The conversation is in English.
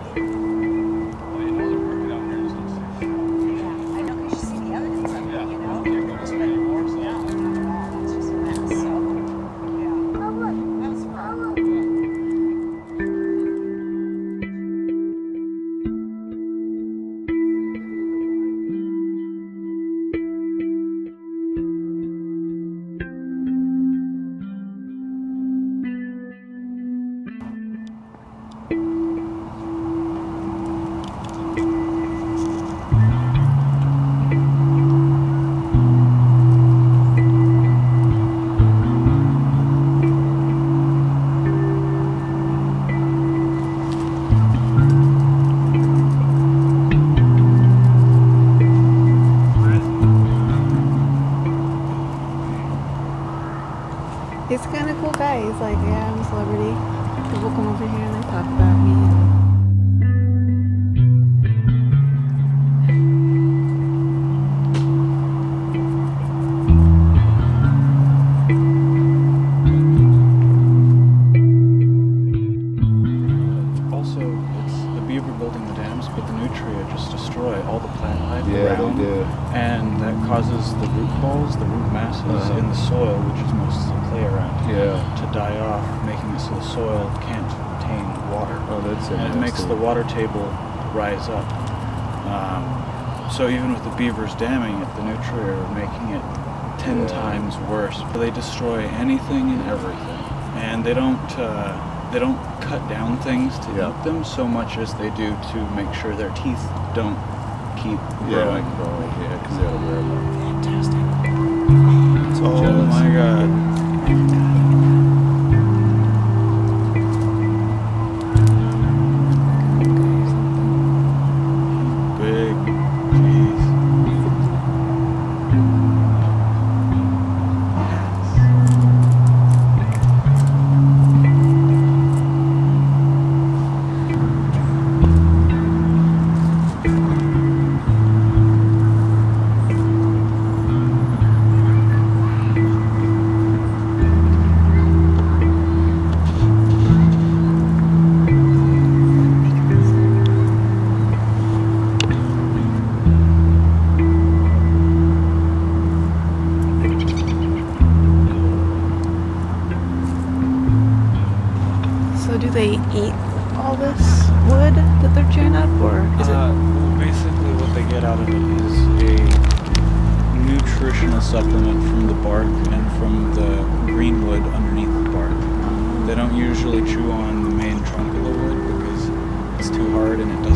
He's kind of cool guy. He's like, yeah, I'm a celebrity. People come over here and they talk about me. Also, it's the beaver building the dams, but the nutria just destroy all the plant life Yeah, around. they do. And that causes the root balls, the root masses in the soil, which is mostly clay around here, to die off, making it so the soil can't contain water. Oh, that's and it makes the water table rise up. So even with the beavers damming it, the nutria are making it 10 times worse. They destroy anything and everything, and they don't cut down things to eat them so much as they do to make sure their teeth don't keep growing. Yeah, because they don't wear them. Fantastic. So oh jealous. My God. Big cheese. So do they eat all this wood that they're chewing up, or is Well, basically what they get out of it is a nutritional supplement from the bark and from the green wood underneath the bark. They don't usually chew on the main trunk of the wood because it's too hard and it